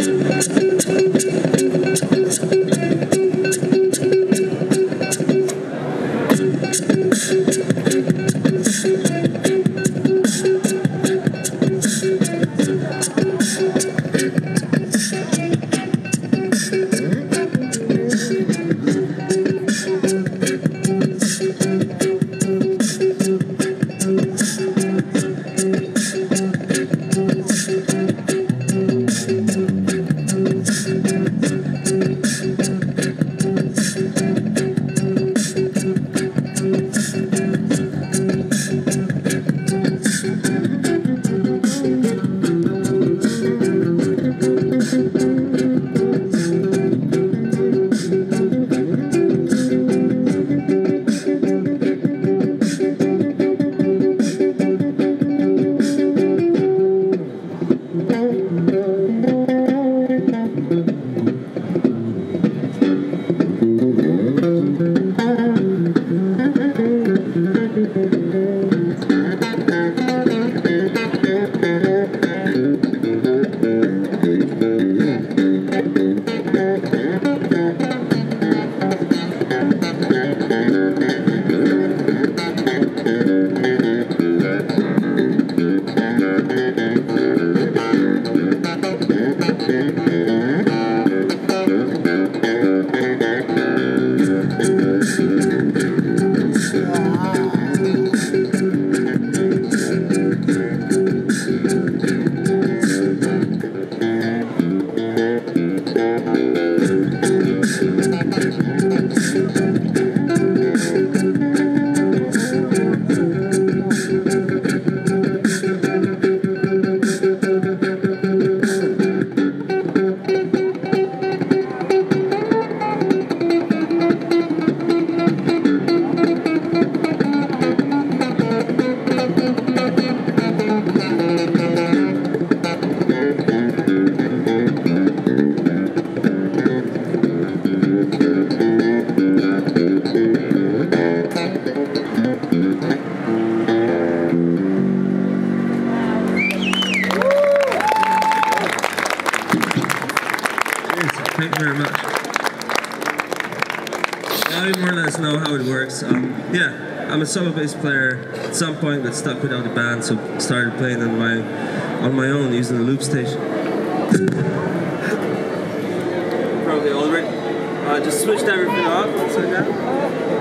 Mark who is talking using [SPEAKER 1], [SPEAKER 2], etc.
[SPEAKER 1] Thank you very much. I more or less know how it works. Yeah, I'm a solo bass player. At some point got stuck without a band, so started playing on my own using a loop station.
[SPEAKER 2] Probably already. Just switched everything off. So, yeah.